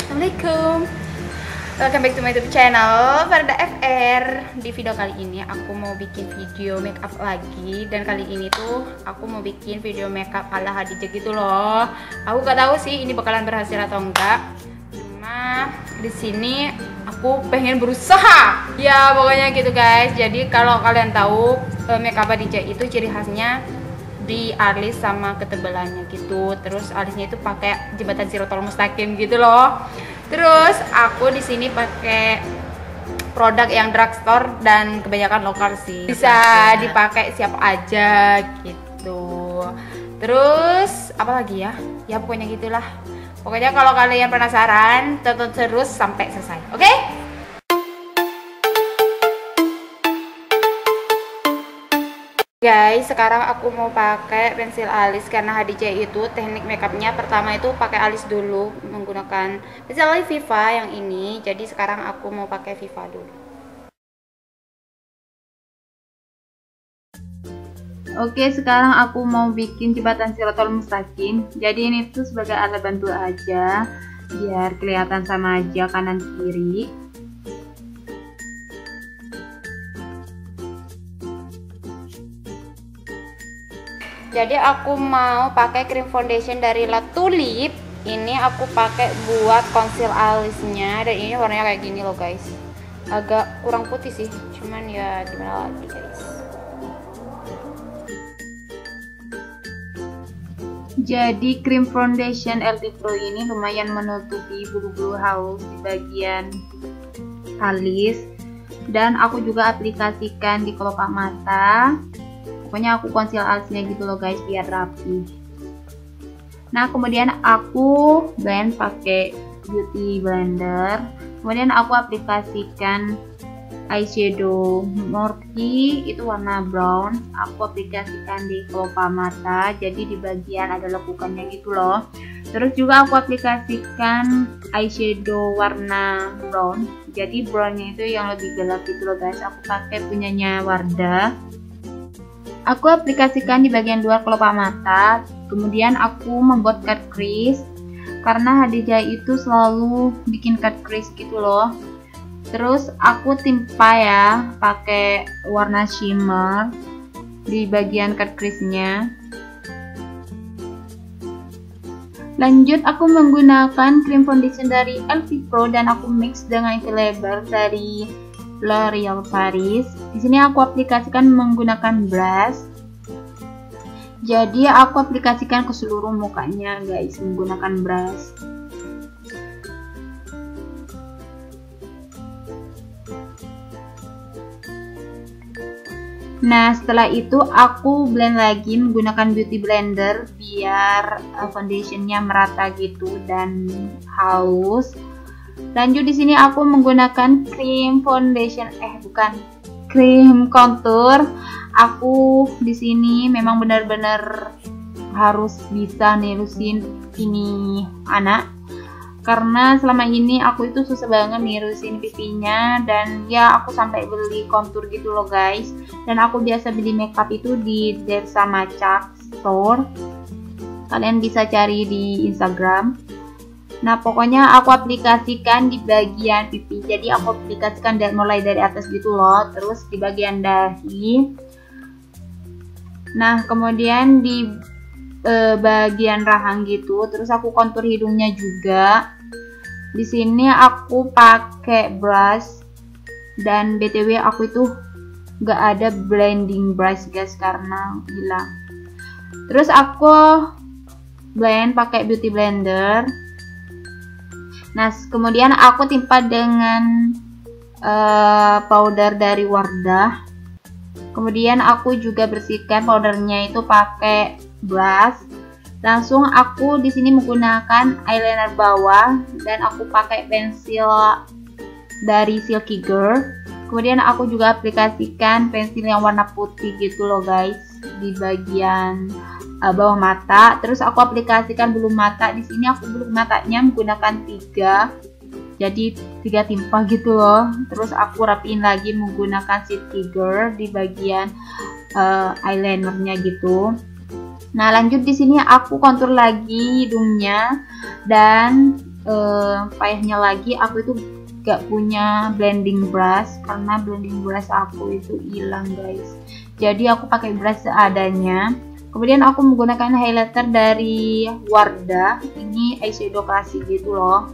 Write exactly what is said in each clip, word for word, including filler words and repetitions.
Assalamualaikum, welcome back to my YouTube channel Farda F R. Di video kali ini aku mau bikin video makeup lagi, dan kali ini tuh aku mau bikin video makeup ala Khadijah gitu loh. Aku gak tahu sih ini bakalan berhasil atau enggak, cuma di sini aku pengen berusaha ya, pokoknya gitu guys. Jadi kalau kalian tahu makeup Khadijah itu ciri khasnya di alis sama ketebalannya gitu. Terus alisnya itu pakai jembatan Siratal Mustaqim gitu loh. Terus aku di sini pakai produk yang drugstore dan kebanyakan lokal sih. Bisa dipakai siapa aja gitu. Terus apa lagi ya? Ya pokoknya gitulah. Pokoknya kalau kalian penasaran, tonton terus sampai selesai. Oke? Okay? Guys, sekarang aku mau pakai pensil alis karena Khadijah itu teknik makeupnya pertama itu pakai alis dulu menggunakan pensil alis Viva yang ini. Jadi sekarang aku mau pakai Viva dulu. Oke, sekarang aku mau bikin jembatan Siratal Mustaqim. Jadi ini tuh sebagai alat bantu aja biar kelihatan sama aja kanan kiri. Jadi aku mau pakai cream foundation dari La Tulip. Ini aku pakai buat conceal alisnya, dan ini warnanya kayak gini loh guys. Agak kurang putih sih, cuman ya gimana lagi guys. Jadi cream foundation L T Pro ini lumayan menutupi bulu-bulu halus di bagian alis, dan aku juga aplikasikan di kelopak mata. Pokoknya aku conceal alisnya gitu loh guys biar rapi. Nah kemudian aku blend pakai beauty blender. Kemudian aku aplikasikan eyeshadow Morphe itu warna brown. Aku aplikasikan di kelopak mata. Jadi di bagian ada lekukannya gitu loh. Terus juga aku aplikasikan eyeshadow warna brown. Jadi brownnya itu yang lebih gelap gitu loh guys. Aku pakai punyanya Wardah. Aku aplikasikan di bagian luar kelopak mata. Kemudian aku membuat cut crease karena Khadijah itu selalu bikin cut crease gitu loh. Terus aku timpa ya pakai warna shimmer di bagian cut crease-nya. Lanjut aku menggunakan cream foundation dari L V Pro dan aku mix dengan Infallible dari L'Oreal Paris. Di sini aku aplikasikan menggunakan brush. Jadi aku aplikasikan ke seluruh mukanya guys menggunakan brush. Nah setelah itu aku blend lagi menggunakan beauty blender biar foundationnya merata gitu dan halus. Lanjut di sini aku menggunakan cream foundation eh bukan cream contour. Aku di sini memang benar-benar harus bisa nirusin ini anak, karena selama ini aku itu susah banget nirusin pipinya, dan ya aku sampai beli contour gitu loh guys. Dan aku biasa beli makeup itu di Dersa Macak Store. Kalian bisa cari di Instagram. Nah pokoknya aku aplikasikan di bagian pipi. Jadi aku aplikasikan dari mulai dari atas gitu loh, terus di bagian dahi. Nah kemudian di e, bagian rahang gitu. Terus aku kontur hidungnya juga. Di sini aku pakai brush, dan btw aku itu gak ada blending brush guys karena hilang. Terus aku blend pakai beauty blender. Nah kemudian aku timpa dengan uh, powder dari Wardah. Kemudian aku juga bersihkan powdernya itu pakai brush. Langsung aku di sini menggunakan eyeliner bawah, dan aku pakai pensil dari Silky Girl. Kemudian aku juga aplikasikan pensil yang warna putih gitu loh guys di bagian Uh, bawah mata. Terus aku aplikasikan bulu mata. Di sini aku bulu matanya menggunakan tiga, jadi tiga timpa gitu loh. Terus aku rapiin lagi menggunakan Silky Girl di bagian uh, eyelinernya gitu. Nah lanjut di sini aku kontur lagi hidungnya, dan uh, payahnya lagi, aku itu gak punya blending brush karena blending brush aku itu hilang guys. Jadi aku pakai brush seadanya. Kemudian aku menggunakan highlighter dari Wardah. Ini eyeshadow klasik gitu loh.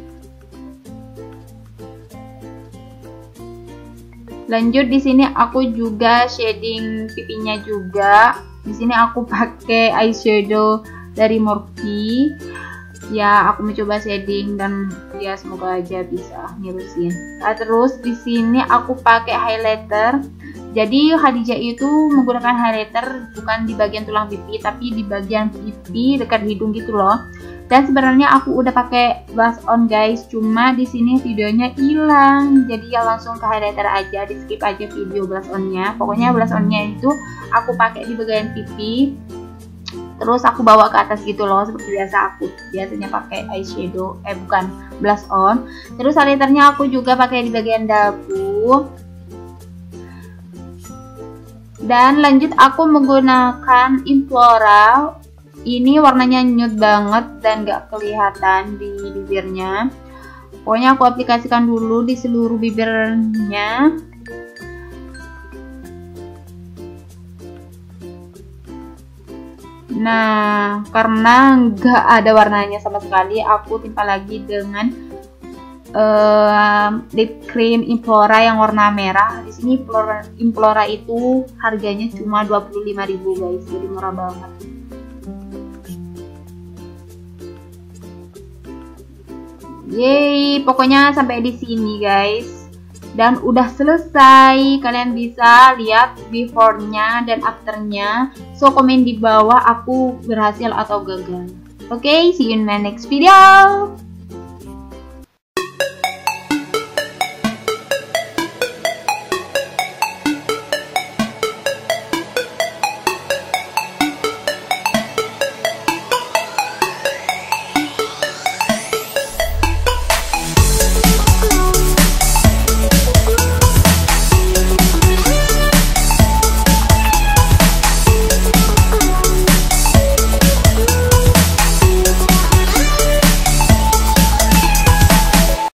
Lanjut di sini aku juga shading pipinya juga. Di sini aku pakai eyeshadow dari Morphe. Ya, aku mencoba shading dan ya semoga aja bisa ngelusin. Nah, terus di sini aku pakai highlighter. Jadi Khadijah itu menggunakan highlighter bukan di bagian tulang pipi tapi di bagian pipi dekat hidung gitu loh. Dan sebenarnya aku udah pakai blush on guys, cuma di sini videonya hilang. Jadi ya langsung ke highlighter aja, di skip aja video blush onnya. Pokoknya blush onnya itu aku pakai di bagian pipi, terus aku bawa ke atas gitu loh, seperti biasa aku biasanya pakai eyeshadow, eh bukan blush on. Terus highlighternya aku juga pakai di bagian dagu. Dan lanjut aku menggunakan Implora. Ini warnanya nude banget dan gak kelihatan di bibirnya. Pokoknya aku aplikasikan dulu di seluruh bibirnya. Nah, karena gak ada warnanya sama sekali, aku timpal lagi dengan uh, lip cream Implora yang warna merah. Di sini Implora, Implora itu harganya cuma dua puluh lima ribu guys, jadi murah banget. Yeay, pokoknya sampai di sini guys. Dan udah selesai. Kalian bisa lihat before-nya dan after-nya. So komen di bawah aku berhasil atau gagal. Oke, okay, see you in my next video.